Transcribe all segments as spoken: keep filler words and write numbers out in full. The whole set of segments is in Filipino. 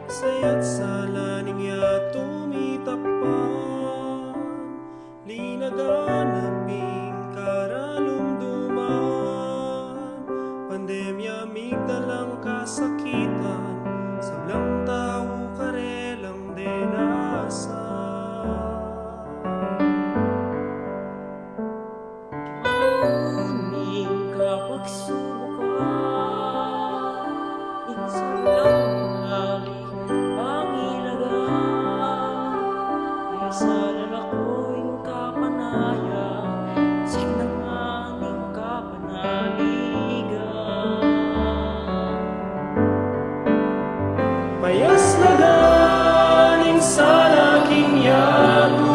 Saya't salaning ya tumitakpan, linaganaping karalumduman. Pandemya migdalang kasakitan, sablang tao karelang denasa. Uning kapagsubukan, minsan lang lagi pangilagan. Sa lalako'y kapanaya, sinanganing kapanaligan. Payas na galing sa laking yato,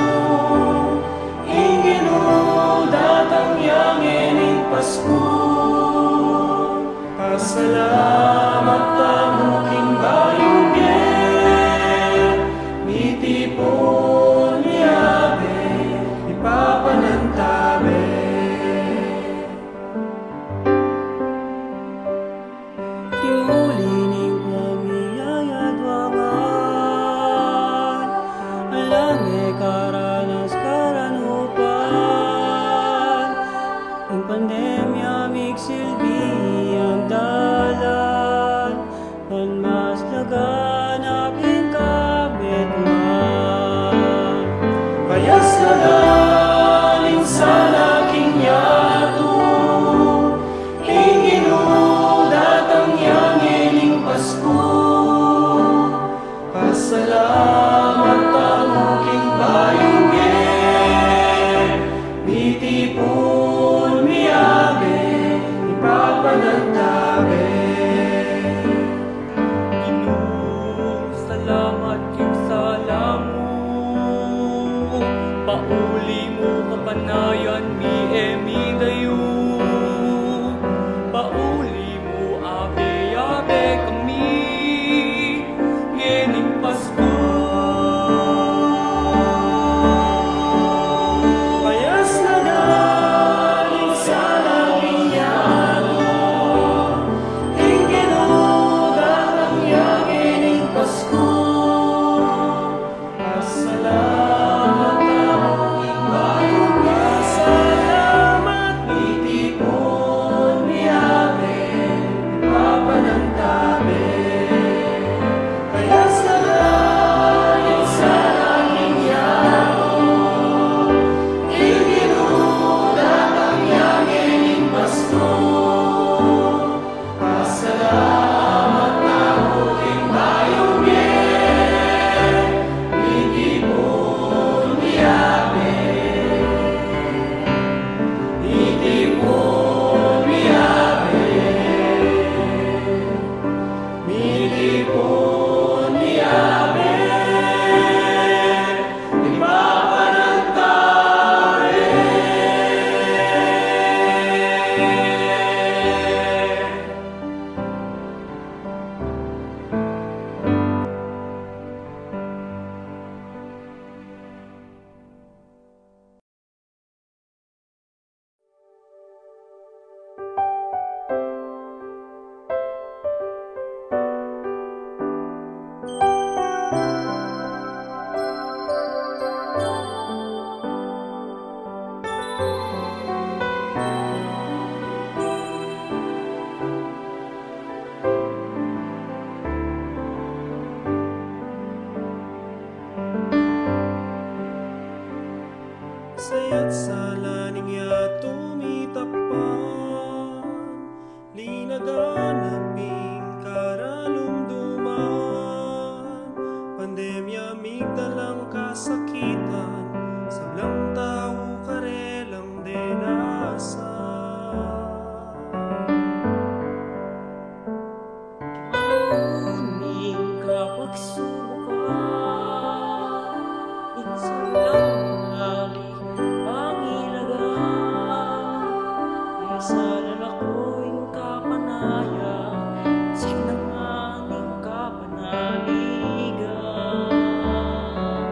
datang yangin Pasko. Pasalamat tamuking bayong biyer, mitipon miyabe, ipapanantabe. Timulining pamiyayadwangan, alame karanas karanupan. Ang pandemya migsilbi ang dalan, panmas laganapin kabitman. Payas na galing sa laking yato, datang yangin Pasko. Pasalamat tamuking bayong biyer, mitipon ipapanantabe. Ginoo, salamat king salamu, pauli mo kapanayan mi emi dayo. Pauli mo abe-abe kami, ngening Pasko. Payas na galing sa laking yato, datang yangin Pasko. Pasalamat tamuking bayong biyer, salamat mitipon miyabe, ipapanantabe. Payas na galing sa laking yato, datang yangin Pasko. Pasalamat tamuking bayong biyer, mitipon miyabe, mitipon miyabe, mitipon miyabe, ipapanantabe. Saya't salaning ya tumitakpan, linaganaping karalumduman. Pandemya migdalang kasakitan, sablang tao karelang denasa. Uning kapagsubukan, minsan lang lagi pangilagan. Sa lalako'y kapanaya, sinanganing kapanaligan.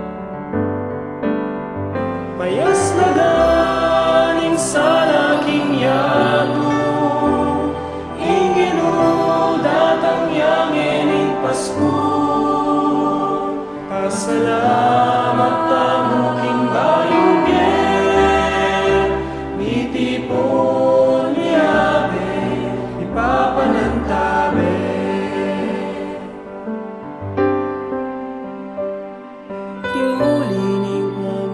Payas na galing sa laking yato, datang yangin Pasko. Pasalamat tamuking bayugin, mitipon niyabe, ipapanantabe. Timulining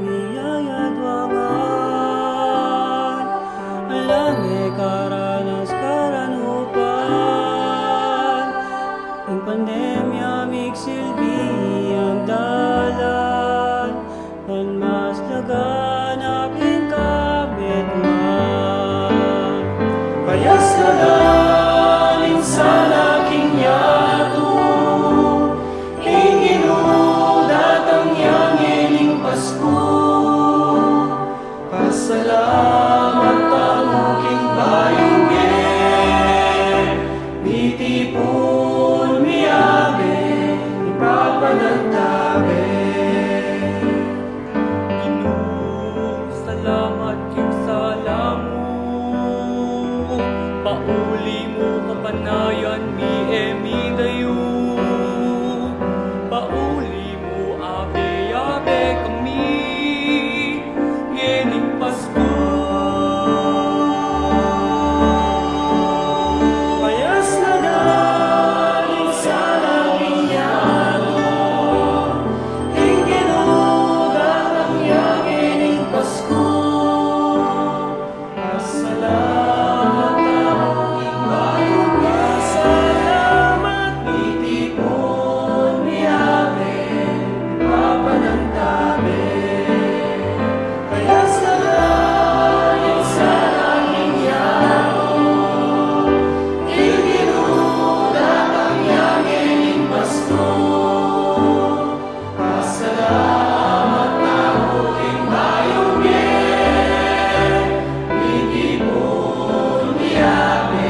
pamiyayadwangan, alame karanas karanupan, ang pandemya miksilbi ang dalan, ang mas laganapin kabitman. Payas na dalin sa laking yato, iginudat ang yangining Pasko. Pasalamat tamuking bayugin, mitipon miyabe, ipapanantabe. Ginoo, salamat king salamu, pauli mo kapanayan mi emi dayo, pauli mo abe-abe kami, ngening Pasko. Payas na galing sa laking yato, iginudat ang yangining Pasko. Pasalamat tamuking bayugin, salamat mitipon miyabe, ipapanantabe. Payas na galing sa laking yato, iginudat ang yangining Pasko. Pasalamat tamuking bayugin, mitipon miyabe,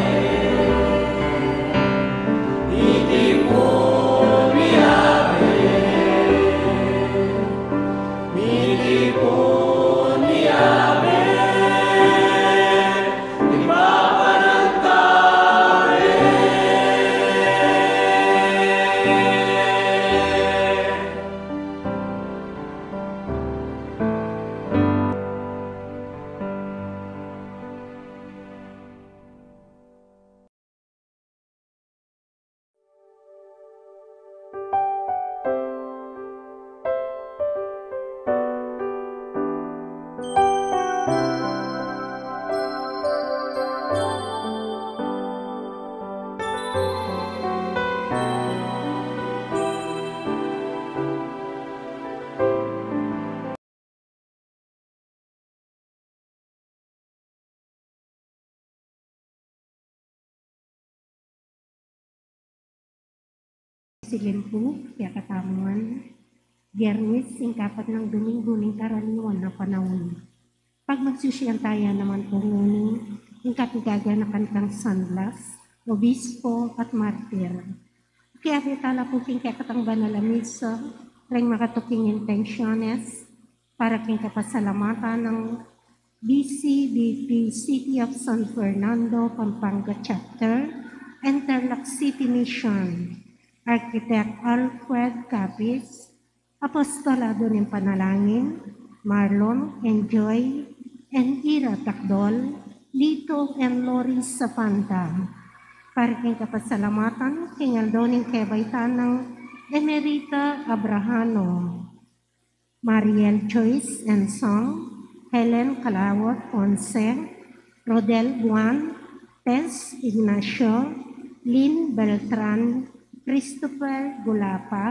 mitipon miyabe, mitipon miyabe, ipapanantabe. Silimpu, kaya katamuan, Biyernes, singkapat ng Domingo ng karaniwan na panahon. Pag magsusiyang tayo naman po nguning, yung katigaga na kantang Sanblas, Obispo at Martir. Kaya kitala po king kakatang banal na misa, ring makatuking intensyones, para king kapasalamatan ng B C B P City of San Fernando, Pampanga Chapter, Interlock City Mission, Architect Alfred Capis, Apostolado ng Panalangin, Marlon and Joy, and Ira Takdol, Lito and Loris Sapanta. Para king kapasalamatan, king aldoning kebaitan ng Emerita Abrahano, Mariel Joyce and Song, Helen Calawat Ponce, Rodel Buan, Tess Ignacio, Lynn Beltran, Christopher Gulapa,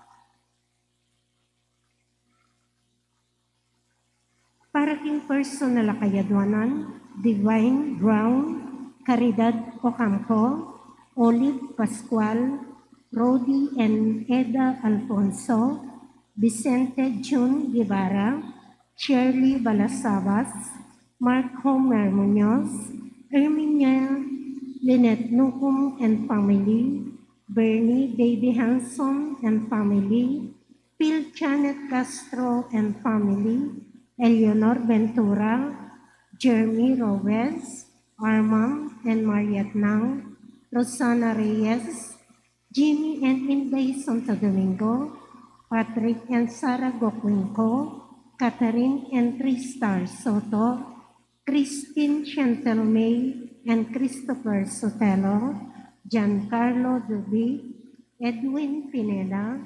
para king personal kayadwanan, Divine Brown, Caridad Ocampo, Olive Pascual, Rodi and Eda Alfonso, Vicente June Guevara, Shirley Balasabas, Mark Homer Munoz, Erminia Lynette Nukum and family, Bernie Baby Hanson and family, Phil Janet Castro and family, Eleanor Ventura, Jeremy Robles, Armand and Mariat Nang, Rosana Reyes, Jimmy and Inday Santo Domingo, Patrick and Sarah Gokwinko, Catherine and Tristar Soto, Christine Chantel May and Christopher Sotelo, Giancarlo Dubi, Edwin Pineda,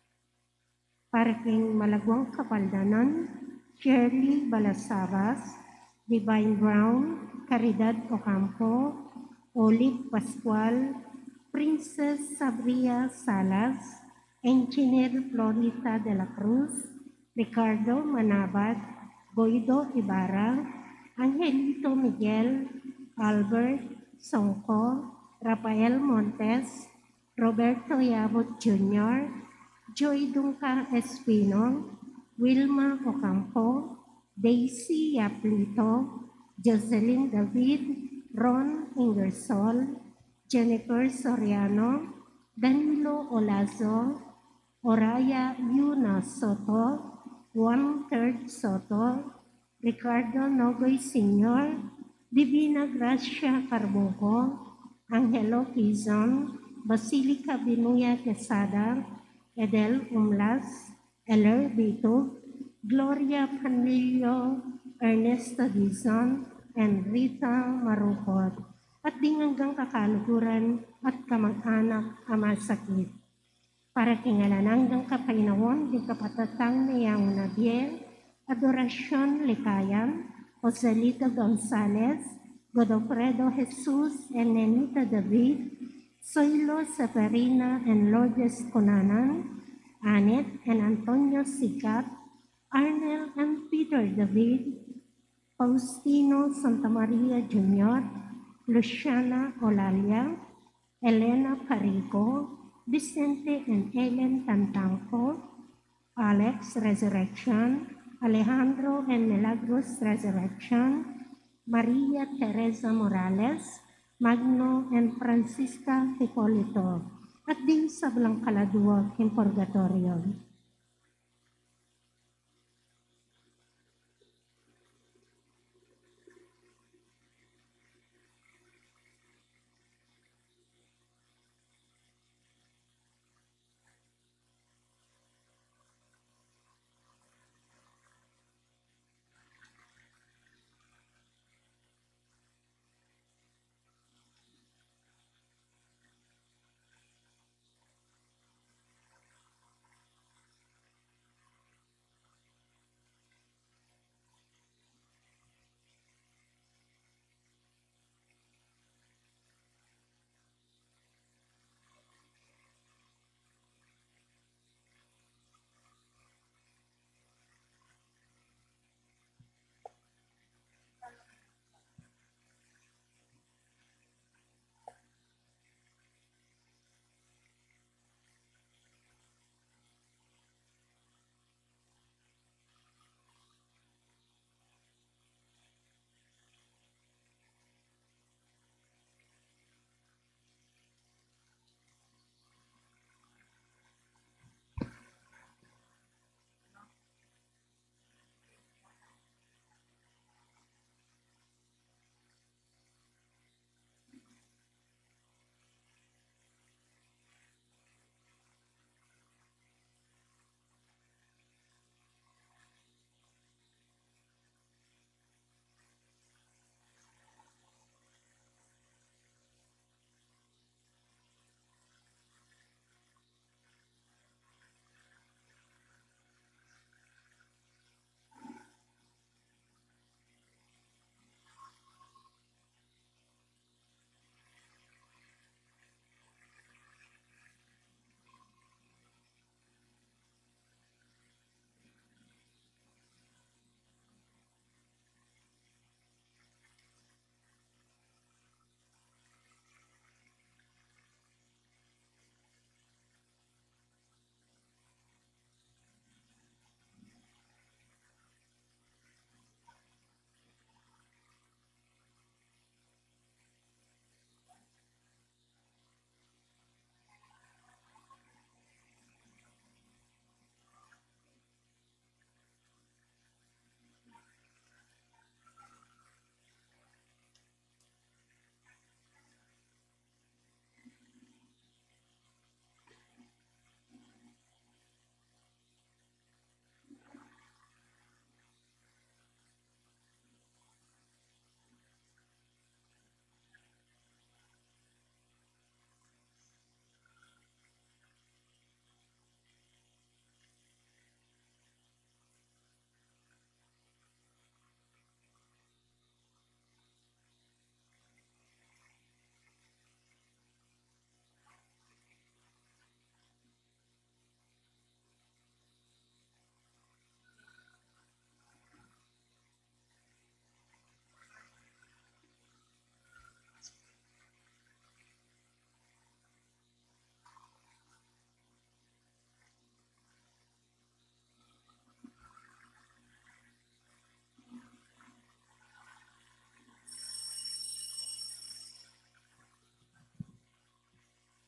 Parking Malagwang Kapaldanan, Shirley Balasabas, Divine Brown, Caridad Ocampo, Olive Pascual, Princess Sabria Salas, Engineer Florita de la Cruz, Ricardo Manabat, Boido Ibarra, Angelito Miguel, Albert Songko, Rafael Montes, Roberto Yabot Junior, Joy Dungka Espino, Wilma Ocampo, Daisy Yaplito, Jocelyn David, Ron Ingersol, Jennifer Soriano, Danilo Olazo, Oraya Yuna Soto, Juan Third Soto, Ricardo Nogoy Senior, Divina Gracia Carbonco, Angelo Quizon, Basilica Binuya Quesada, Edel Umlas, Eler Bito, Gloria Panilio, Ernesto Dizon, and Rita Marupot, at dinganggang kakaluguran at kamag-anak amasakit. Para kingalananggang kapainawon, di kapatatang niyang Nabiel, Adorasyon Likayan, Joselito Gonzalez, Godofredo Jesus, and Nenita David, Soylo Severina and Lourdes Conanan, Anet and Antonio Sicat, Arnel and Peter David, Faustino Santa Maria Junior, Luciana Olalia, Elena Carico, Vicente and Ellen Tantangco, Alex Resurrection, Alejandro and Milagros Resurrection, Maria Teresa Morales, Magno and Francisca Hipolito, at din sa Blancaladua in Purgatorio.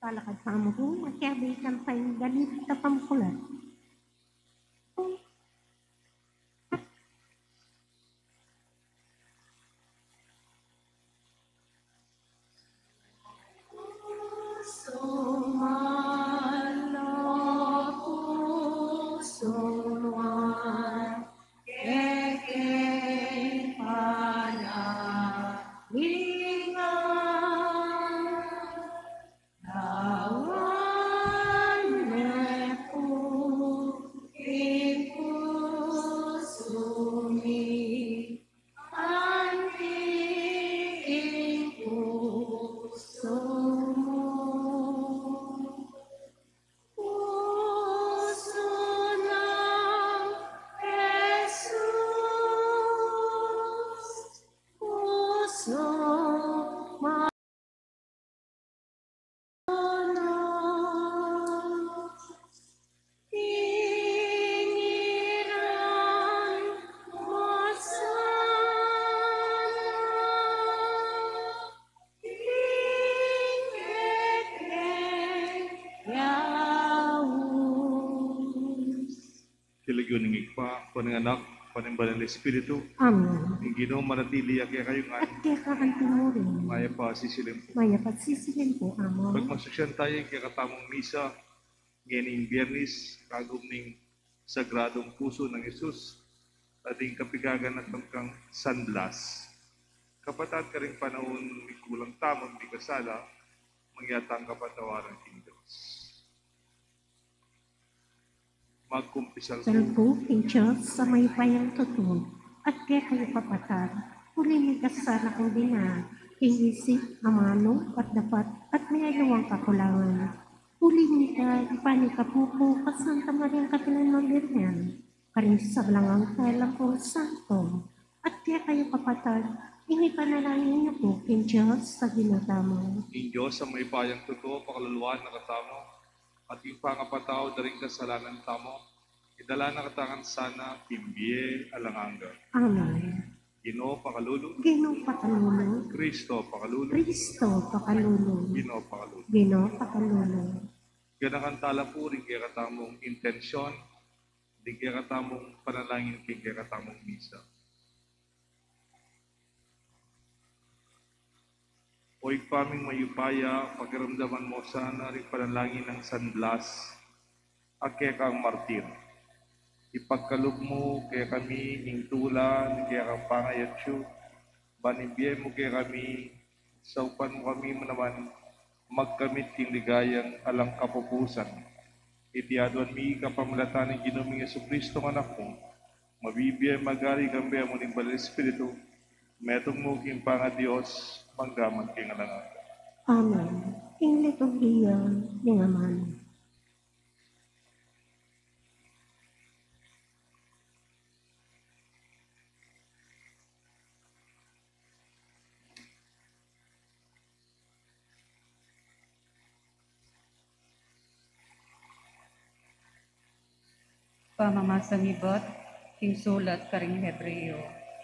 Talakad pa mo kung magkabay kang pang galit na pamkulat. Kilagyo ng igpa, pananganak, panimbalan ng Espiritu, Amen. ang Ginoo manatili kaya kayo nga, At kaya kakanti mo rin. maya pa sisilin po. Maya pagsisihin po, Amo. Pagmasusyan tayo kaya katamong misa, ngayon biyernes, kagom ning sagradong puso ng Yesus, ating kapigagan at kang San Blas. Kapatid ka rin panahon, may kulang tamang, may kasala, mangyatang kapatawaran ng Diyos. Magkumpisal po. Salpo, king Diyos, sa may payang totoo, at kaya kayo papatad, huli may kasala kong dina, king isip, amano, at dapat, at may alawang kakulangan. Huli ni ka, ipani ka po po, at Santa Maria Katilan ng Birhen, karing sa langang kailang po santo, at kaya kayo papatad, ini panalangin niyo po, king Diyos, sa ginatamo. Ing Diyos sa may payang totoo, pakaluluan na katamo, at yung pangapatao daring kasalanan tamo, idala na katangan sana, timbiye, alanganga. Amen. Ginoo pakalulu, Ginoo pakalulo, Kristo pakalulu, Kristo pakalulo, Ginoo pakalulu. Ginoo pakalulo. Ganakan tala po rin kaya katamong intensyon, din kaya katamong panalangin, kaya katamong misa. Oy paming mayupaya, pakiramdaman mo sana rin panalangin ng San Blas, at kaya kang martir. Ipagkalog mo kaya kami hingtulan, kaya kang pangayatsyo, banibye mo kaya kami, saupan mo kami mo naman, magkamit king ligayang alang kapupusan. Itiaduan mi kapamulatan ng Ginoong Jesucristo ng anak mo, mabibiyay magari kambi mo ng Balay Espiritu, metong mo king panga Diyos, manggaman king alangan. Amen. Ing liturgiya ng Aman. Pamamasangibot, king sulat karing Hebreo.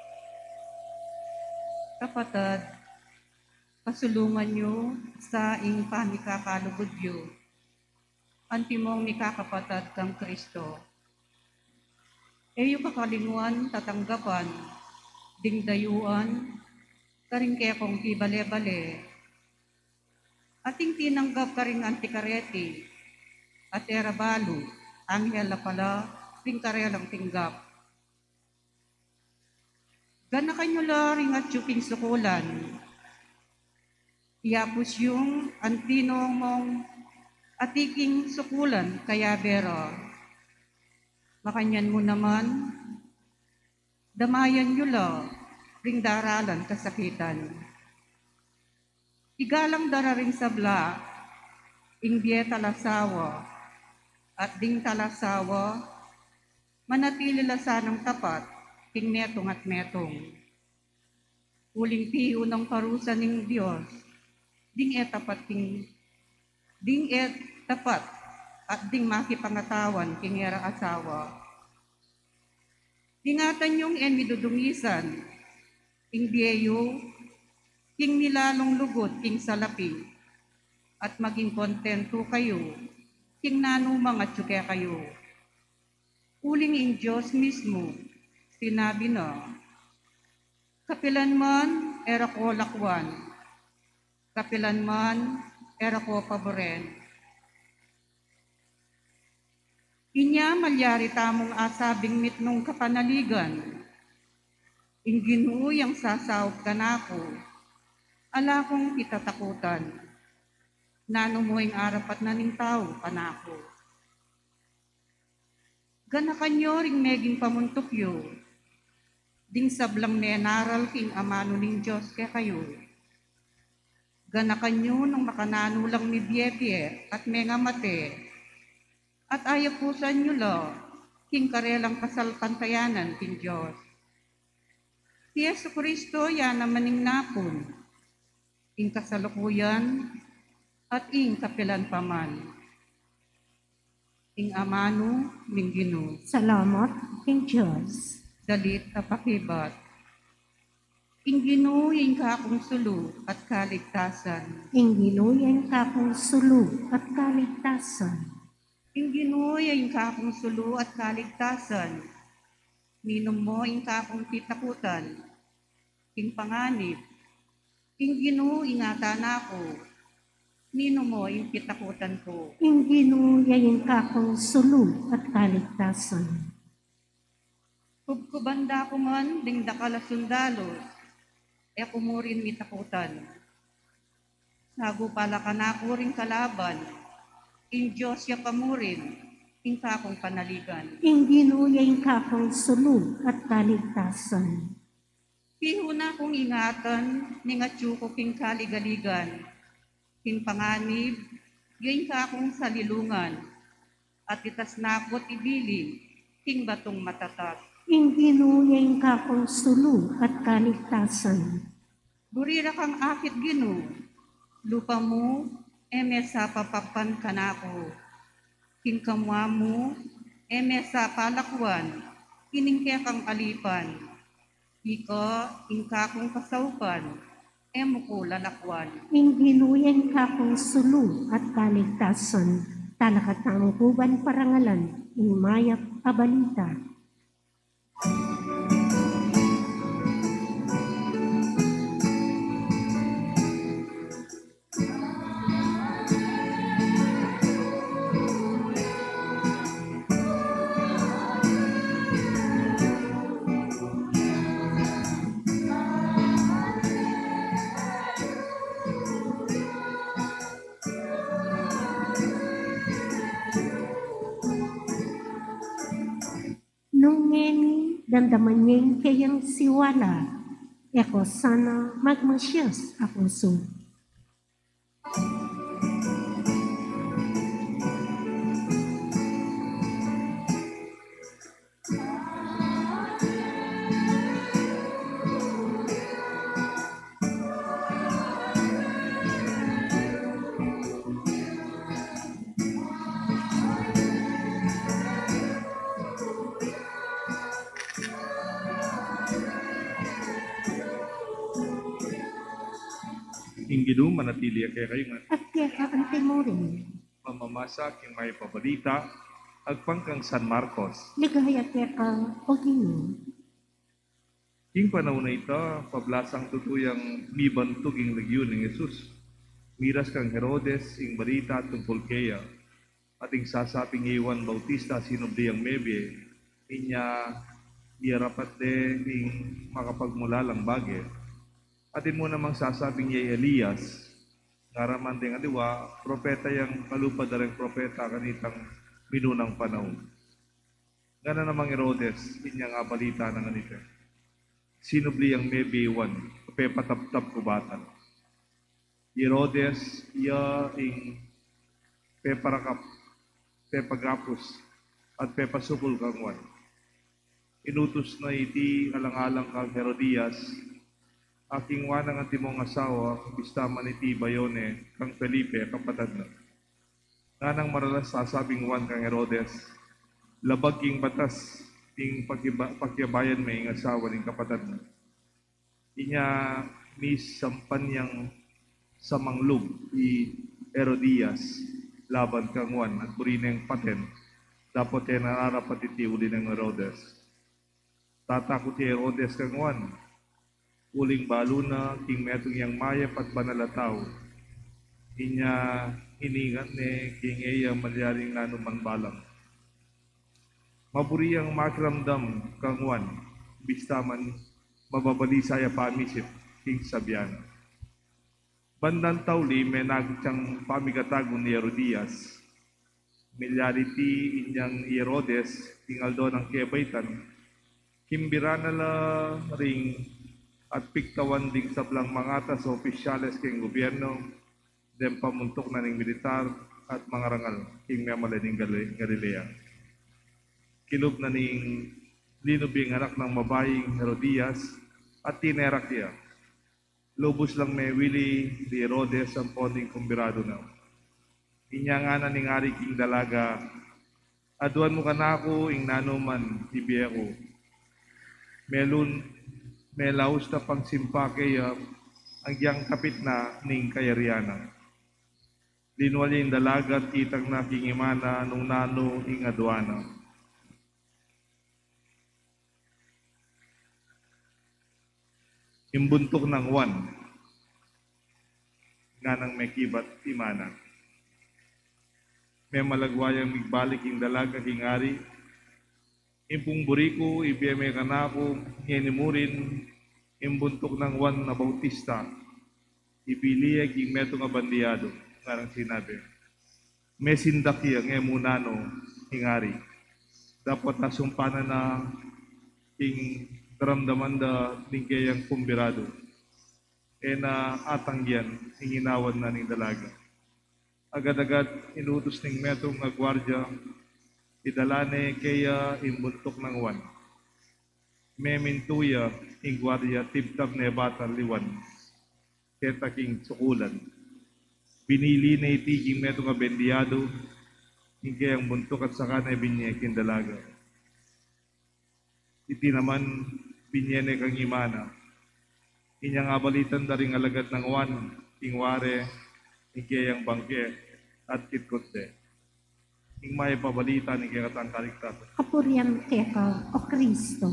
Kapatid, pasulungan nyo sa ing pamikakalugudyo, antimong mikakapatad kang Kristo. Eyo kakalinguan tatanggapan, dingdayuan, karing kaya kong ibale-bale, ating tinanggap karing antikareti, at erabalu, anghel na pala, ring karelang tinggap. Gana kanyo laring at yuking sukulan, iapos yung antinong mong atiking sukulan kaya bero. Makanyan mo naman, damayan nyo la, ring daralan kasakitan. Igalang dararing sabla, ing dieta lasawa, at ding talasawa, manatili lasanang tapat, king metong at metong. Uling piyo ng parusa ng Diyos, ding etapat king, ding et tapat, at ding makipangatawan king era asawa. Dingatan yung en midudumisan, ing biyeyo, king nilalong lugot king salaping, at maging kontento kayo, king nanumang at tsuke kayo. Uling in Diyos mismo, sinabi na, kapilanman era ko lakwan, kapilanman era ko paboren. Inya malyari tamong asabing mitnong kapanaligan, inginu yang sasawag ka na ako, ala kong itatakutan, nano mo yung arapat na ning tao panako. Ganakanyo ring meging pamuntukyo, ding sablang menaral king amano ning Diyos kaya kayo. Ganakanyo nung makananulang mi biyebye at menga mate, at ayapusan nyo lo, king karelang kasal pantayanan king Diyos. Si Yesu Kristo yan naman ning napon, ing kasalukuyan at ing kapilan paman. Ing amano ning Ginoo, Salamat, King Diyos. dalit a pakibat. Ing Ginoo ing kakong sulu at kaligtasan. Ing ginuyan kakong sulu at kaligtasan. Ing Ginoo ing kakong sulu at kaligtasan. Minom mo ing kakong titakutan. Ing panganib. Ing Ginoo ingatan ako. Nino mo yung kitakutan ko. Ing ginuyan kakong sulu at kaligtasan. Kubkubanda ko man, ding dakala sundalos, e kumurin mitakutan. Sago pala ka na ko rin kalaban, in Diyos ya pamurin, in kakong panaligan. Ing ginuyan kakong sulu at kaligtasan. Piho na kong ingatan, ningatyo ko king kaligaligan, king panganib, gain kakong salilungan, at itas nakot ibilin, king batong matatas. Ing ginuyan kakong sulu at kaligtasan. Burira kang akit Ginoo, lupa mo, eme sa papapan kanako. King kamwa mo, eme sa palakwan, kiningke kang alipan. Ika, ingka kong kasaupan, emo ko lalakwan. Ing ginuyan kakong sulu at kaligtasan. Talakatang kuban parangalan, ing mayap abalita. Nung ngeni, damdaman niyang kayang siwala, eko sana magmasyas ako so. Ing Ginoo manatili kay kayo nga At kaya kaante mo rin, mamamasa king may pabalita agpangkang San Marcos. ligaya kaya ka o gino. King panahon na ito, pablasang tutuyang mibantog ing lagyon ng Jesus. Miras kang Herodes ing balita tungkol kaya at ing sasaping Iwan Bautista sinubdi ang mebye inya iyarapat de ing makapagmulalang bagay. Atin mo namang sasabing yay Elias, ngaraman ding aliwa, propeta yang kalupad na rin propeta kanitang minunang panahon. Gana namang Herodes, inyang abalita ng ganito. Sinubli ang maybe one, pepatap-tap kubatan. Herodes, iya ing peparakap, pepagapus, at pepasukul kang one. Inutos na iti alang-alang kang Herodias, aking wanang ang timong asawa, bistaman iti Bayone, kang Felipe, kapatad na. Nanang maralas sasabing wan kang Herodes, labag king batas, ting pakiba, pakyabayan may ing asawa ning kapatad na. Inya ni sampan yang samanglog, i Herodias, laban kang Juan, at burineng paten, dapat yan nararapat iti uli ng Herodes. Tatakot ti Herodes kang Juan, uling balo na, king metong yang mayap at banalataw, inya hiningan ni king Eya malyaring nanumang balang. Maburiyang makiramdam kang Juan, bistaman mababalisaya pamisip, king Sabian. Bandang tawli may nagitsang pamigatago ni Herodias. Milyariti inyang Herodes, tingal doon ang kebaitan, kimbira na la ring at piktawan ding sablang mga sa opisyales king gobyerno, den pamuntok na ning militar at mga rangal king memala ning Galilea. Kilob na ning linubing anak ng mabaying Herodias at tinerak niya. Lubos lang may wili di Herodes ang ponding kumbirado na. Inya nga na ning ari king dalaga, aduan mo ka na ako, ing nanuman, ibiya ko. Melun, melaus na pang simpake uh, ang giyang kapit na ning kayariana. Linwali yung dalaga at kitang na king imana nung nano ing aduana. Imbuntok ng Juan, nga nang may kibat imana. May malagwayang migbalik yung dalaga hingari. Impung buriko, ibiyame ka na ako, ngenimurin, imbuntok ng Juan na Bautista. Ibiliyag yung metong abandiyado, parang sinabi. May sindaki ang emunano hingari. Dapat nasumpanan na king daramdaman da tingkayang kumbirado. E na atangyan, hinginawan na ning dalaga. Agad-agad inutos ning metong agwardya, idalane kaya imbuntok ng Juan. Memintuya ing gwardiya tibtab ne bata liwan, keta king sukulan. Binili na itiging metong abendiyado, ing kayang buntok at saka na binyekin dalaga. Iti naman binyene kang imana. Inyang abalitan daring alagad ng Juan, ing ware, ing kayang bangke, at kitkote. Ing may pabalita ni kaya katang kaligtasan. Kapurian keka, o Kristo.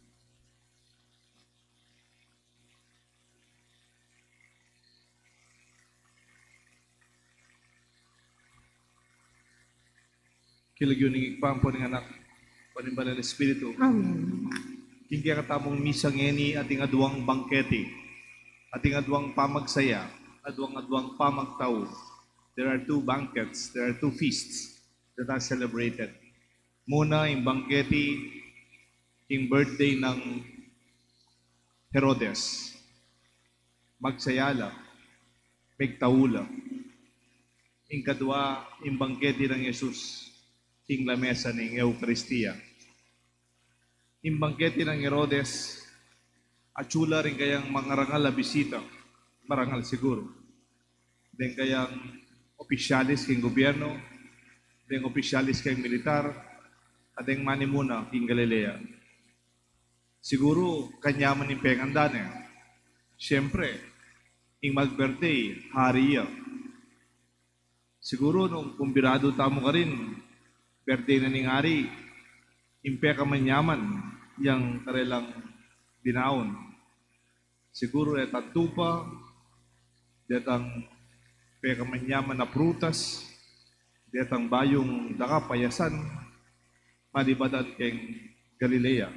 Kilagyo ning igpampo ng anak, panimbalan ng Espiritu. Amen. King kaya katamong misang eni ating aduang bangkete, ating aduang pamagsaya, aduang-aduang pamagtao. There are two banquets, there are two feasts that are celebrated. Muna, yung bangkete, yung birthday ng Herodes. Magsayala, megtaula. Yung kadwa, yung bangkete ng Jesus, yung lamesa ng Eucharistia. Yung bangkete ng Herodes, atsula rin kayang mangarangal na bisita, marangal siguro. Then kayang opisyalis king gobyerno, then opisyalis king militar, at yung manimuna king Galilea. Siguro, kanyaman yung pengandan eh. Siyempre, yung mag-birthday, hari yan. Siguro, nung kumbirado tamo ka rin, birthday na ning hari, impe ka manyaman, yung karelang dinaon. Siguro, etat tupa, detang peka manyaman na prutas, detang bayong dakapayasan, malibadan keng Galilea.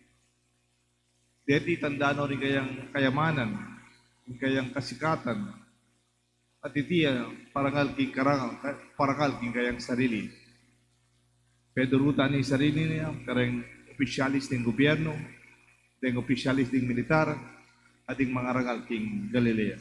Deti tandano rin kayang kayamanan, kayang kasikatan, at itiya parangal king karangal, parangal king kayang sarili. Pedurutan ni sarili niya, kareng opisyalis ng gobyerno, ng opisyalis ng militar, at ng mga rangal king Galilea.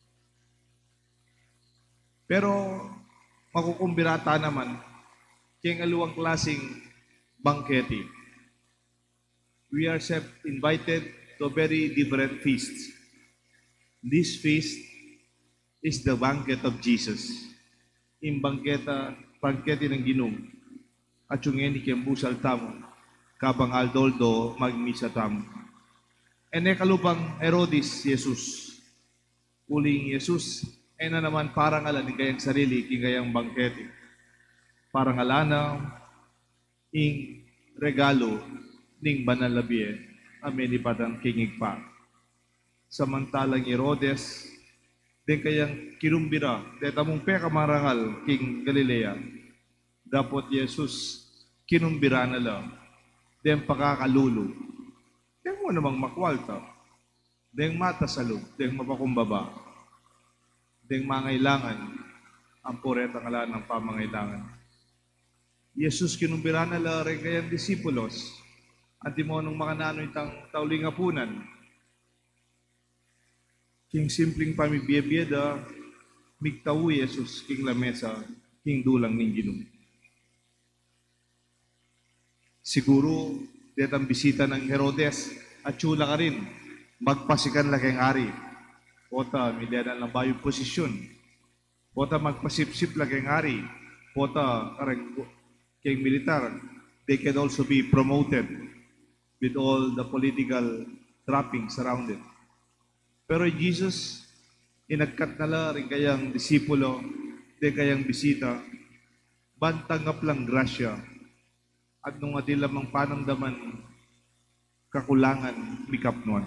Pero makukumbirata naman kaya aluwang klaseng bangkete. We are invited to a very different feast. This feast is the banquet of Jesus. Yung bangketa, bangkete ng Ginoo. At yung ngeni kiyambusal tamo, kabang aldoldo magmisa tamo. E ne kalupang Herodes, Jesus. Uling Jesus, Ay na naman parang alan ni kayang sarili, king kayang bangkete. Parang alana, ing regalo, ning banal labie, amin ipatang kingig pa. Samantalang Herodes, din kayang kinumbira, deta mong peka marangal, king Galilea. Dapat Jesus, kinumbira na lang, din pakakalulu. Din mo namang makwalta, din mata sa loob, din mapakumbaba, din mangailangan, ang puretang ala ng pamangailangan. Jesus kinumbira na lang rin kayang disipulos, at di mo nung makanano itang tauling apunan, king simpleng pamibiyabiyada, migtawu Jesus, king lamesa, king dulang ning ginum. Siguro, detang bisita ng Herodes, at tsula ka rin, magpasikan lang kayong ari. Pota, milyanan lang ba yung posisyon? Pota, magpasipsip lang kayong ari. Pota, karang kayong militar, they can also be promoted with all the political trappings around it. Pero Jesus, inagkat na la rin kayang disipulo, di kayang bisita, bantangap lang grasya, at nung adi lamang panamdaman, kakulangan, mikapnuan.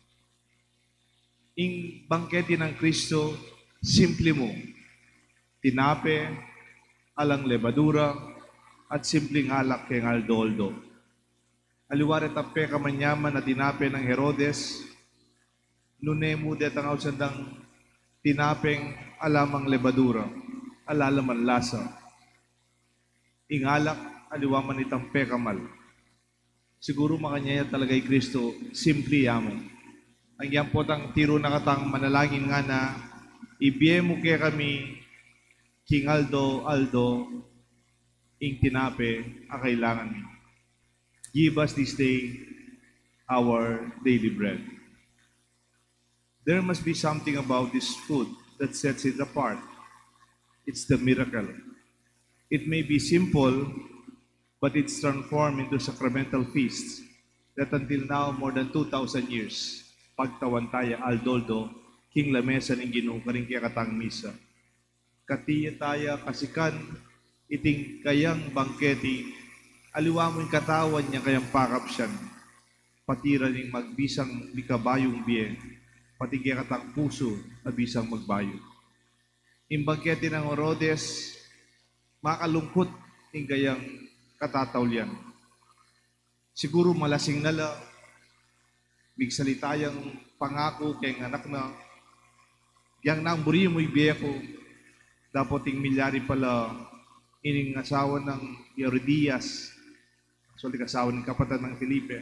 Ing bangkete ng Kristo, simple mo, tinape, alang lebadura, at simpleng alak kay aldo-aldo. Aliwaret ang peka manyaman na tinape ng Herodes, nunemu det ang ausandang tinapeng alamang lebadura, alalaman lasa. Ingalak, aliwaman itang pekamal. Siguro makanyaya talaga ay Kristo, simple yamo. Ang yan po tang tiro na katang manalangin nga na, ibiye mo kaya kami, King Aldo, Aldo, ing tinape, ang kailangan mi. Give us this day our daily bread. There must be something about this food that sets it apart. It's the miracle. It may be simple, but it's transformed into sacramental feasts that until now, more than two thousand years, pagtawantaya aldoldo, king lamesa ng Ginoo karing kaya katang misa. Katiya taya kasikan, iting kayang bangketi, aliwa mo yung katawan niya kayang pakapsyan, patira ning magbisang mikabayong biye, pati kaya katang puso na bisang magbayo. Imbangkete ng Herodes, makalungkot ng gayang katatawlian. Siguro malasing nala, migsalitayang pangako kay anak na, yang nang buri mo'y biya ko, dapat ting milyari pala ining asawa ng Herodias, so di asawa ng kapatid ng Felipe,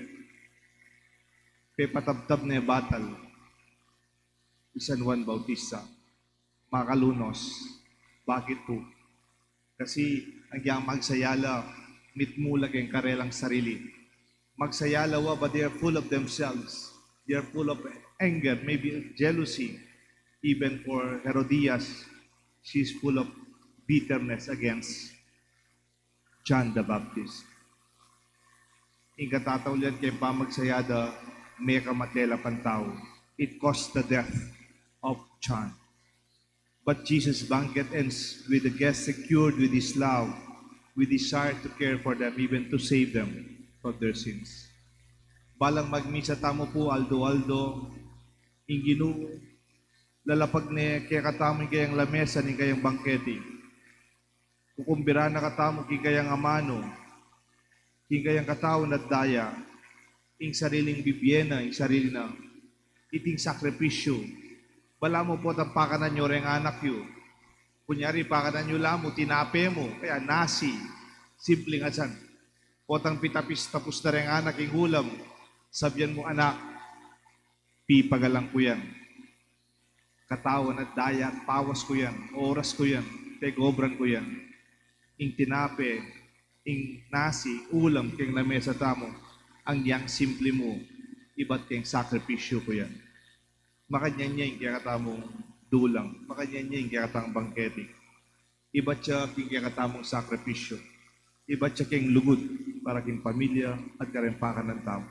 pe patabtab na batal, San Juan Bautista, makalunos. Bakit po? Kasi ang yang magsayala, mitmulag yung karelang sarili. Magsayala wa, but they are full of themselves. They are full of anger, maybe jealousy. Even for Herodias, she's full of bitterness against John the Baptist. Ing katatawlian kay pamagsayada, may kamatela pantao. It cost the death of John. But Jesus' banquet ends with the guests secured with His love, with desire to care for them, even to save them from their sins. Balang magmisa tamo po, aldo-aldo, ing Ginoo, lalapag ni kaya katamo kayang lamesa ni kayang bangketi. Kukumbira na katamo king kayang amano, king kayang katawan at daya, ing sariling bibyena, ing sarili na, iting sakripisyo. Bala mo po ang pakanan nyo rin anak yun. Kunyari, pakanan nyo lang mo, tinape mo, kaya nasi, simpleng asan. Potang pitapis, tapos na rin anak yung ulam. Sabihan mo, anak, pipagalang ko yan. Katawan at daya at pawas ko yan, oras ko yan, tegobran ko yan. Ing tinape, ing nasi, ulam, keng lamesa tamo, ang yang simple mo, iba't keng sakripisyo ko yan. Makanya yung kaya katamong dulang, makanya yung kaya katamong bangkete. Iba't siya yung kaya katamong sakripisyo. Iba't siya keng lugod para keng pamilya at karimpakan ng tamo.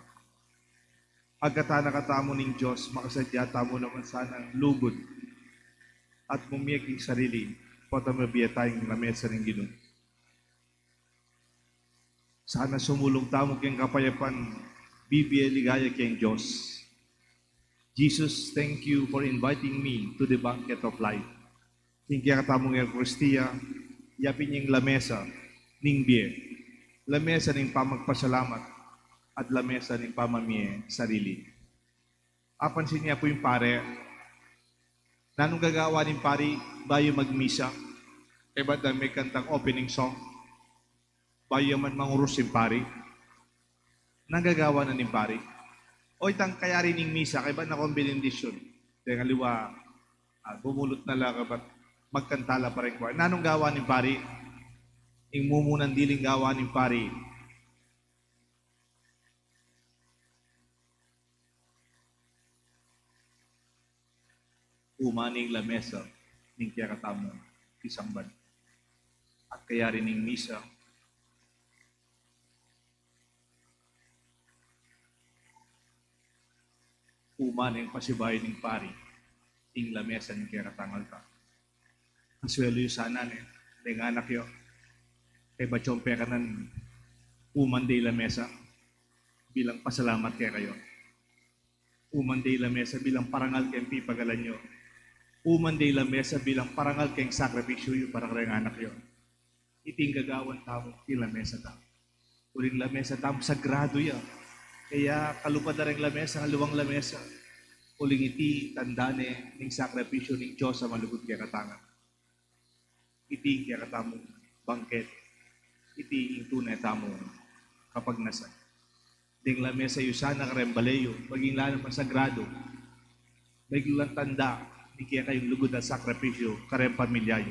Agkatana katamo ng Diyos, makasadya tamo naman sanang lugod. at mumiyag ing sarili, patamabiya tayong lamesa ng Ginoo. Sana sumulong tamo kayong kapayapan, bibiya ligaya kayong Diyos. Jesus, thank you for inviting me to the banquet of life. Tingkaya katamong ng Kristiya, yapin niyang lamesa ning biye, lamesa ning pamagpasalamat, at lamesa ning pamamiye sarili. Apansin niya po yung pare, nanong gagawa ng pari, bayo magmisa, kaya ba dahil may kantang opening song, bayo man mangurus yung pari, nanggagawa na ng pari. O itang kaya rin ng misa, kaya ba na kombinendisyon? Kaya nga liwa, ah, bumulot na lang, ba't magkantala pa rin ko. Nanong gawa ng pari? Yung mumunan diling gawa ng pari. Umaning lamesa, ning kaya katamo, isang ban. At kaya rin ng misa, umaning pasibay ng pari, ting lamesa ng kaya katangal ka. Ang swelo yung sana eh, dahil anak yun, kay bachompe ka nan, umanday lamesa, bilang pasalamat kaya kayo. Umanday lamesa bilang parangal kayong pipagalan nyo. Umanday lamesa bilang parangal kayong sakripisyo yung parang kayong anak yun. Iting gagawan tamo, yung lamesa tamo. Uling lamesa tamo, sagrado yan. Kaya kalupad na rin lamesa, ang luwang lamesa. Uling iti, tandane, ning sakripisyo ning Diyos sa malugod kaya katangan. Iti kaya katamong bangket. Iti yung tunay tamo kapag nasa. Ding lamesa yung sana karembaleyo, maging lanang masagrado. Maging tanda, di kaya kayong lugod at sakripisyo, karem pamilyayo.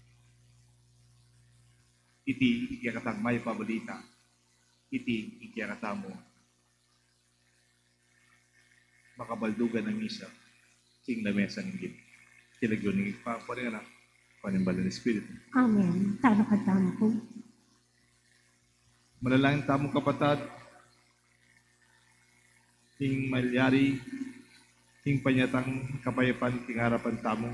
Iti kaya katang may pabalita. Iti kaya katamo makabaldugan ng misa, sing lamesa ng gid. Kilagyo ng ipaparin nga na, panimbalan ng Espiritu. Amen. Tano ka tamo po. Malalangin tamong kapatad, ting malyari, ting panyatang kapayapan, ting harapan tamo.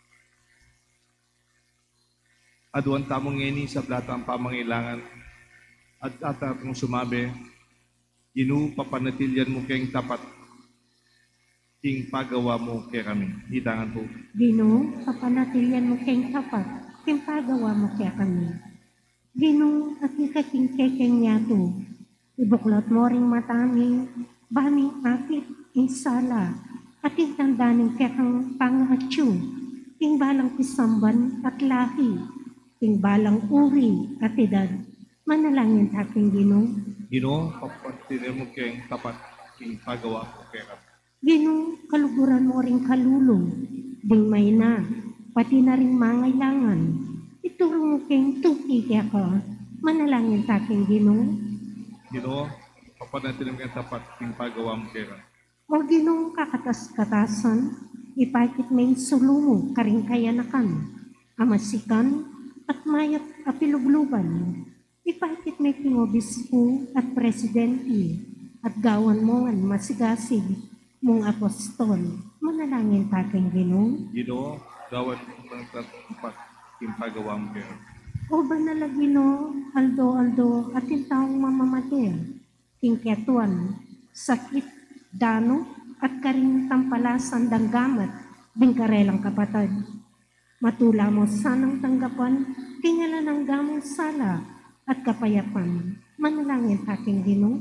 Aduan tamong ngeni sa plata ang pamangailangan, at atatong sumabi, Ginoo, papanatilyan mo kayong tapat, ting pagawa mo kaya kami. Hitangan po. Ginoo, kapanatilyan mo kayong tapat, kayong pagawa mo kaya kami. Ginoo, at ikating kekeng yato, ibuklot mo ring matami, baming akit, insala, at itandaning kekang pangatyo, ting balang pisamban at lahi, ting balang uri at edad, manalangin taking Ginoo. Ginoo, papanatilyan mo kayong tapat, ting pagawa mo kaya kami. Ginoo, kaluguran mo ring kalulong, ding may na, pati na ring mangailangan. Ituro mo kayong tuki kaya ka, manalangin taking Ginoo. Ginoo, papanatilim kang tapat, ting pagawa mo kaya. O Ginoo, kakatas-katasan, ipakit may sulumo, karing kayanakan, amasikan, at mayat apilugluban. Ipakit may pingobispo at presidente, at gawan mo nga masigasig, mong apostol, manalangin taking Ginoo. Ginoo, gawan ng tapat, ting pagawa mo kaya. O banala Ginoo, aldo-aldo at yung taong mamamater, tingketuan, sakit, dano, at karing tampalasan danggamat, bingkarelang kapatad. Matula mo sanang tanggapan, tingala ng gamong sala, at kapayapan, manalangin taking Ginoo.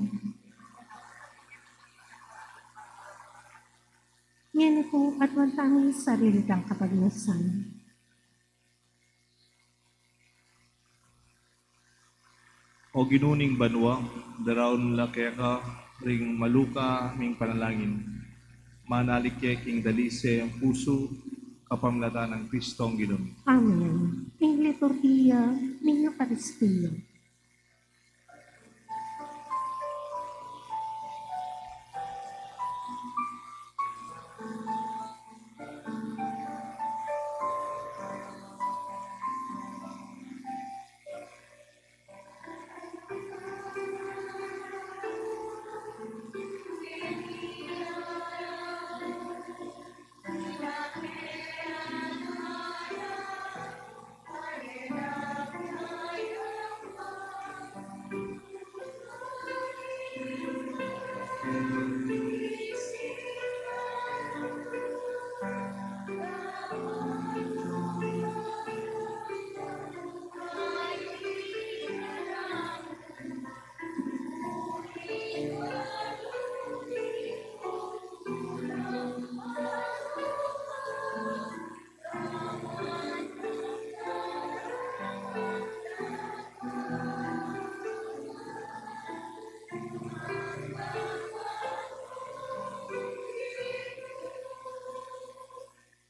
Yan po at wantangin sarili kang kapagnasan. O ginuning banwa, darawon lakya ka, ring maluka, ming panalangin. Manalik kaya king dalise ang puso, kapamlata ng Kristong Ginoo. Amen. Ing liturgia, ning Eucharistia.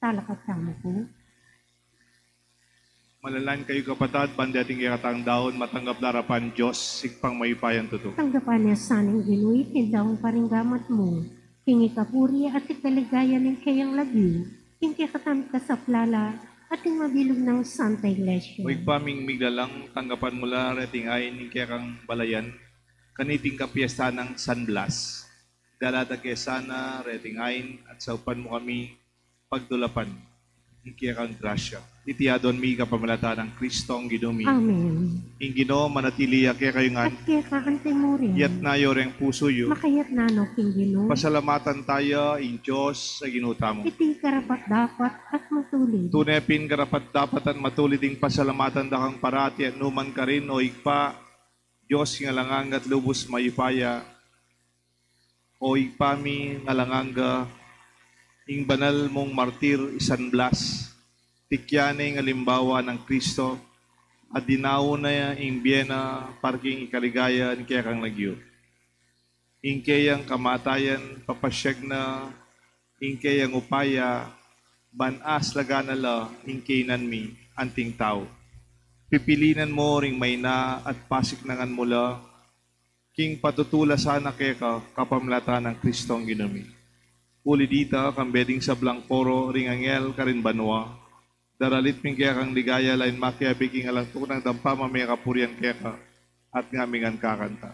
talakat kamo ko. Malalan kayo kapatad, bandating ikatang daon, matanggap larapan Diyos, sigpang mayupayan tuto. Tanggapan niya sanang ginuit, tindaong paringgamat mo. Hingi kapuri at ikaligaya ng kayang lagi. Hingi katamit ka sa plala at yung mabilog ng Santa Iglesia. Huwag paming miglalang tanggapan mula reting ay ni kang balayan, kaniting kapiesta ng San Blas. Dalada kesana, reting ain, at saupan mo kami pagdulapan. Hingi kang grasya. Itiyadon mi kapamalata ng Kristong ginumi. Amen. Ingino manatili ake kayo nga, At kaya kaantay mo rin. yat na yoreng puso yu. Makayat na no, Kinggino. Pasalamatan tayo in Diyos sa ginuta mo. Iti karapat dapat at matulid. Tunepin karapat dapatan matulid ding pasalamatan dakang parati at numan ka rin o igpa. Diyos nga langang at lubos mayupaya. O igpami nga langanga ing banal mong martir isan blas. Tikyane nga limbawa ng Kristo at dinawo na ing biyena parking ikaligaya ni kaya kang nagyo. Ing kayang kamatayan papasyag na ing kayang upaya banas lagana la ing kainan mi anting tao. Pipilinan mo ring may na at pasik nangan mula king patutula sana kaya ka kapamlata ng Kristong ginumi. Uli dita kambeding sa blangkoro ring angel karin banwa. Daralit ming kaya kang ligaya lain makia biking alang tunang dampa mamaya kapurian kaya ka at ngamingan kakanta.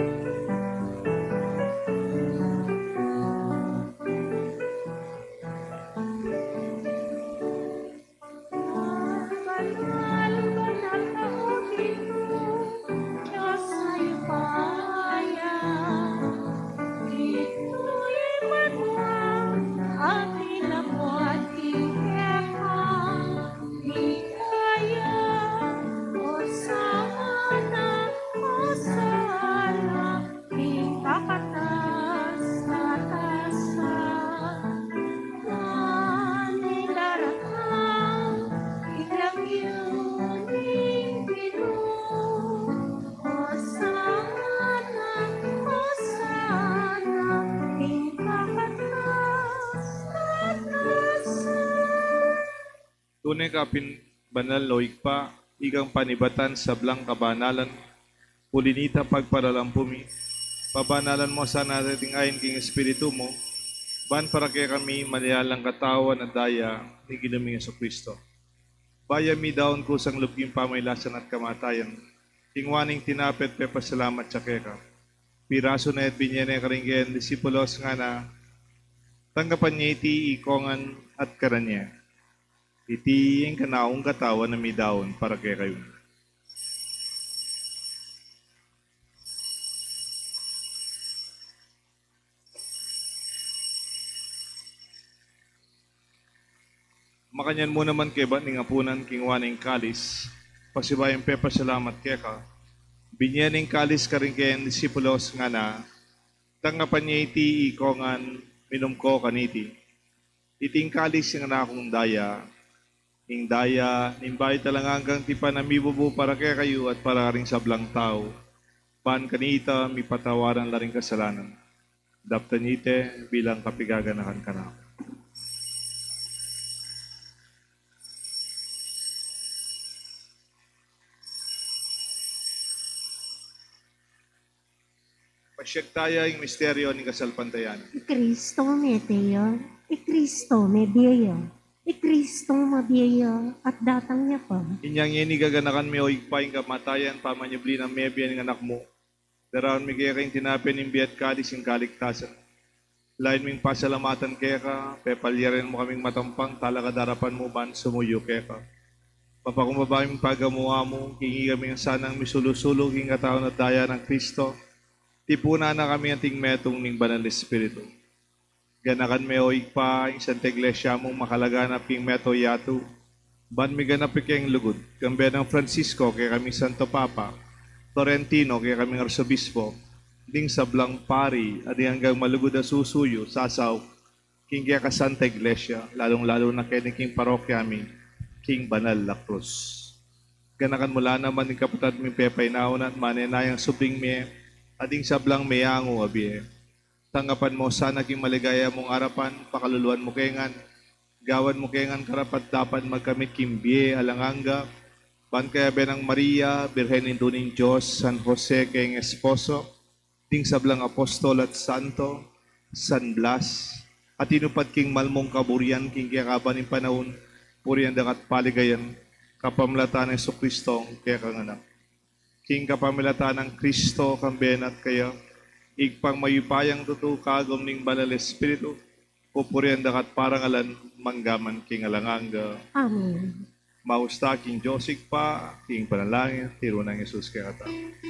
Tunay ka pin banal loig pa, igang panibatan sa blang kabanalan, pulinita pagparalampumi, pabanalan mo sa nating ayon king Espiritu mo, ban para kay kami malialang katawan at daya ni ginaming sa Kristo. Baya mi daon ko sang lubging pamaylasan at kamatayan, tingwaning tinapet pe pasalamat sa keka. Piraso na et binyene karinggen disipulos nga na, tanggapan niya iti ikongan at karanya. Iti yung kanaong katawan na may daon para kay kayo. Makanyan mo naman kay ba ning apunan kingwaning kalis, pasibayang pepa salamat kay ka, binyaning kalis ka rin kay disipulos nga na, tanggapan niya iti ikongan minum ko kaniti. Iting kalis yung na akong daya, ing daya, nimbay talang hanggang tipa na mibubu para kay kayo at para rin sa blang tao. Pan kanita, mi patawaran la rin kasalanan. Daptanite bilang kapigaganahan ka na. Pasyag tayo yung misteryo ni kasalpantayan. Kristo meteo, Kristo mebeyo. I Kristo mabiya at datang niya pa. Inyang yun gaganakan mi o igpaing kamatayan, pamanyubli ng mebian ng anak mo. Daraon mi kaya kayong tinapin ng biyat kadis yung kaligtasan. Lain ming pasalamatan kaya ka, pepalyarin mo kaming matampang, talaga darapan mo ban sumuyo kaya ka. Papakumbaba yung pagamuha mo, kingi kami ang sanang misulusulog, yung kataon at daya ng Kristo. Tipuna na kami ang tingmetong ning banal Espiritu. Ganakan me o igpa, isang iglesia mong makalaganap king meto yatu. Ban mi ganap ikeng lugod. Kambe ng Francisco, kaya kami Santo Papa. Torrentino, kaya kami Arsobispo. Ding sa Blang Pari, adi hanggang malugod na susuyo, sasaw. King kaya ka Santa Iglesia, lalong-lalo na kaya king parokya mi, King Banal La Cruz. Ganakan mula naman ng kapatad mi pepay naon at manenayang subing mi, ading sa Blang Mayango abie. Tanggapan mo sana king maligaya mong arapan, pakaluluan mo kengan, Gawan mo kaya nga karapat dapat magkamit kimbiye alanganga, ban kaya benang Maria, Birhen Induning Diyos, San Jose kayong esposo, ting sablang apostol at santo, San Blas, at inupat king malmong kaburian, king kaya kaban ng panahon, puriyan dakat paligayan, kapamlatan ng Kristo kaya kanganak. King kapamlatan ng Kristo kambenat kaya, igpang mayupayang tutu kagom ning banal espiritu, pupuriyan dakat parangalan, manggaman king alanganga. Amen. Mausta king Josig pa, king panalangin, tiro ng Jesus kaya kata.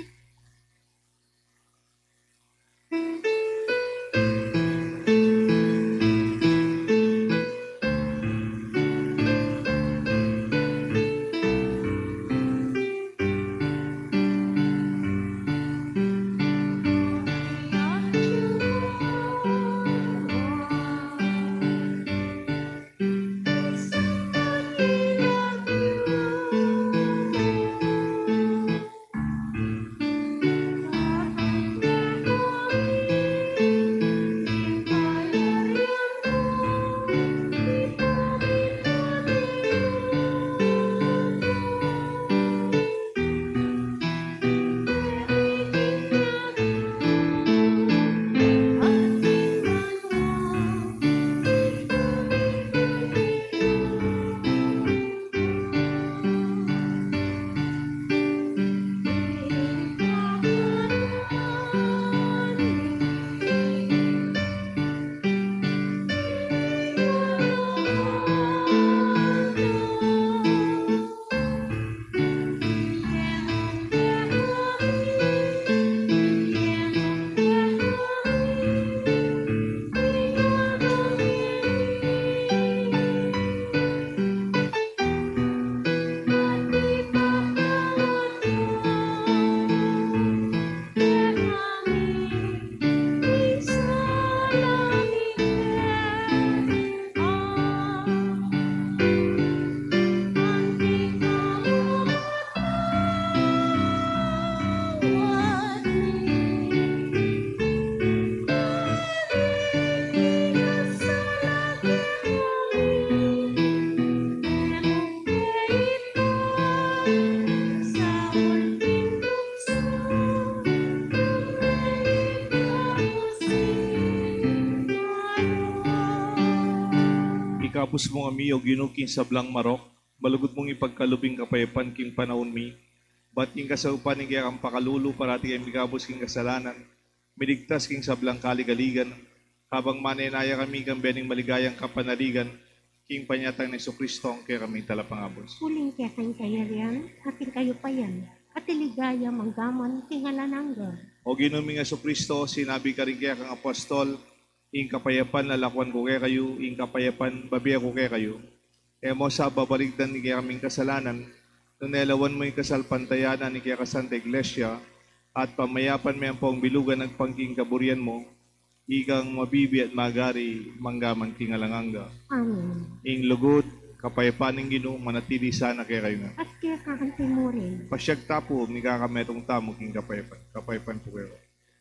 Ikapos mong ami o ginuking sablang marok, balugod mong ipagkalubing kapayapan king panahon mi, bat king kasaupan ning kaya kang pakalulu parati kay mikapos king kasalanan, miligtas king sablang kaligaligan, habang manenaya kami kang bening maligayang kapanaligan, king panyatang ni Kristo ang kaya kami talapangabos. Huling kaya kayong kayarian, ating kayo pa yan, at iligaya manggaman kingalanangga. O ginuming nga Kristo, sinabi ka rin kaya kang apostol, ing kapayapan lalakwan ko kaya kayo, ing kapayapan babiya ko kaya kayo. E mo sa babaligdan ni kaya kaming kasalanan, nung nailawan mo yung kasalpantayanan ni kaya kasanta iglesia, at pamayapan mo yung pong bilugan ng pangking kaburian mo, ikang mabibi at magari manggaman kingalanganga. Amen. Ing lugod, kapayapan ng Ginoo manatili sana kaya kayo nga. At kaya kakantay mo rin. Pasyag tapo, ni kakametong tamo king kapayapan. Kapayapan po kayo.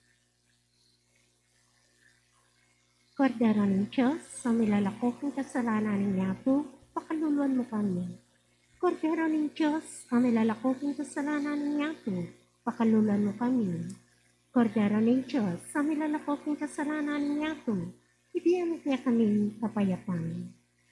Kordero ng Diyos, sa milalakok ng kasalanan ng yapo, pakaluluan mo kami. Kordero ng Diyos, sa milalakok ng kasalanan ng yapo, pakaluluan mo kami. Kordero ng Diyos, sa milalakok ng kasalanan ng yapo, ibigyan mo kaya kami kapayapan.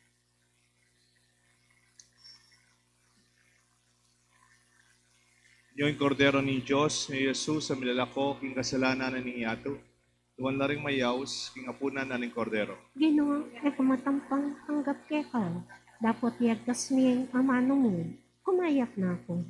Yung kordero ni Diyos, ni Jesus, sa milalakok king kasalanan ng yato, tuwan na rin mayaws, king apunan na ng kordero. Ginoo, ay kumatampang hanggap kaya ka. Dapat yagkas niyang amano mo. Kumayak na ako.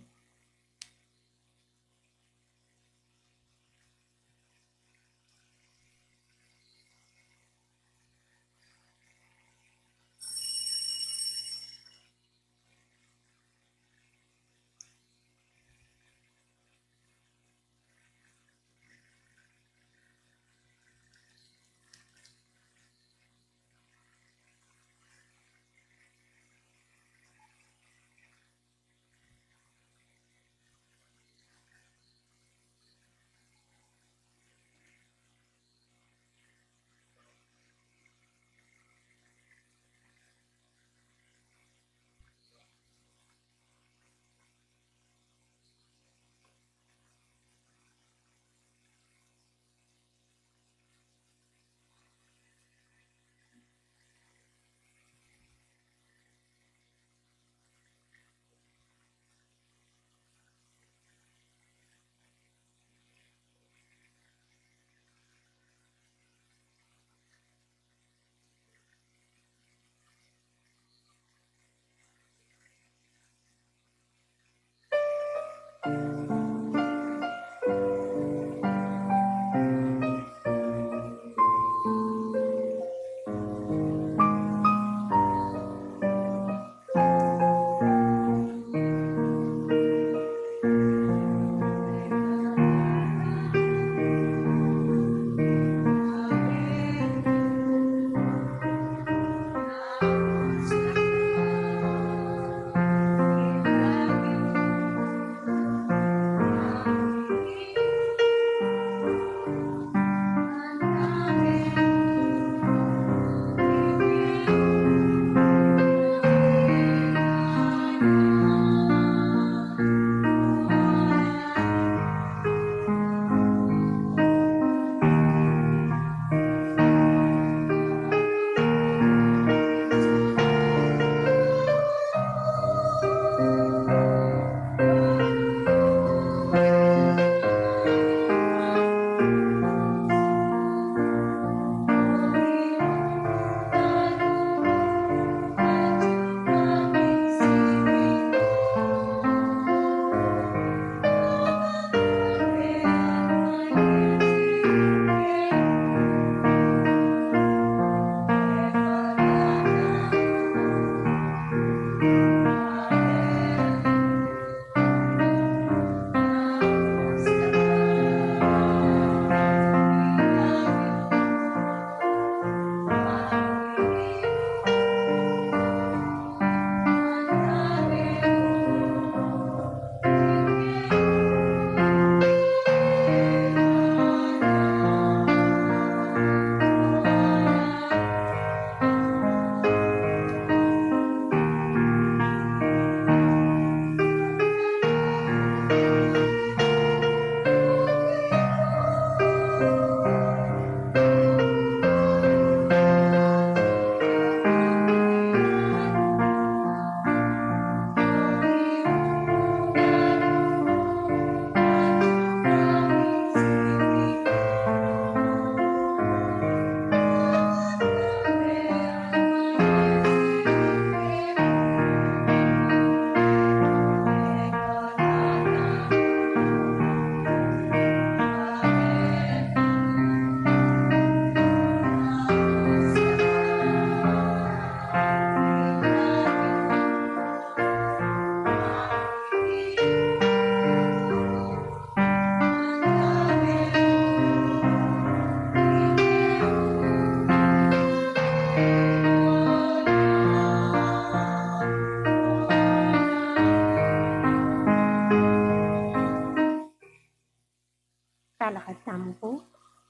tampo.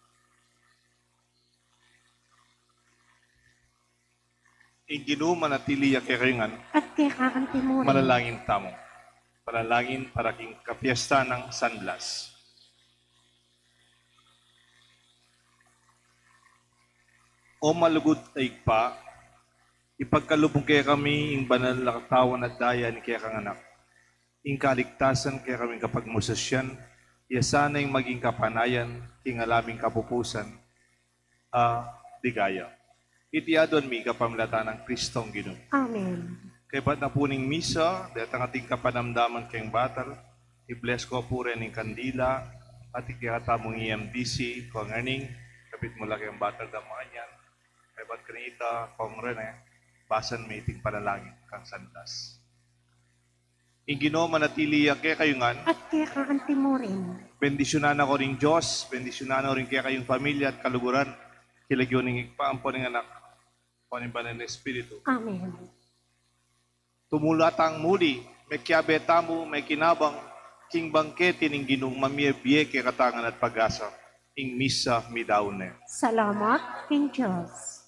Ing Ginoo manatili kay kayungan, At kaya ang timurin. manalangin tamo. Panalangin para king kapiesta ng San Blas. O malugod ay pa, ipagkalubong kaya kami ing banal na katawan at daya ni kaya kang anak. Ing kaligtasan kaya kami kapag musasyan, iya sana'y maging kapanayan, king alaming kapupusan, a digaya. Itiadon mi kapamlata ng Kristong Ginoo. Amen. Kay ba't na puning misa, dahil ang ating kapanamdaman kayong batal, i-bless ko po rin ng kandila, at ikihatamong E M D C, kung aning, kapit mula kayong batal damaan yan. Kay ba't kanita, kung rin eh, basan may iting panalangin kang sandas. Ingino manatili kay kayungan, At kaya ang timurin. bendisyonan ako ring Diyos, bendisyonan ako rin kaya kayong pamilya at kaluguran, kilagyon ng igpaampo ng anak, panimbanan ng Espiritu. Amen. Tumulatang muli, may kiabetamu, may kinabang, king bangkete ning ginong mamiyebye kay katangan at pag-asa, ing misa midawne. Salamat, King Diyos.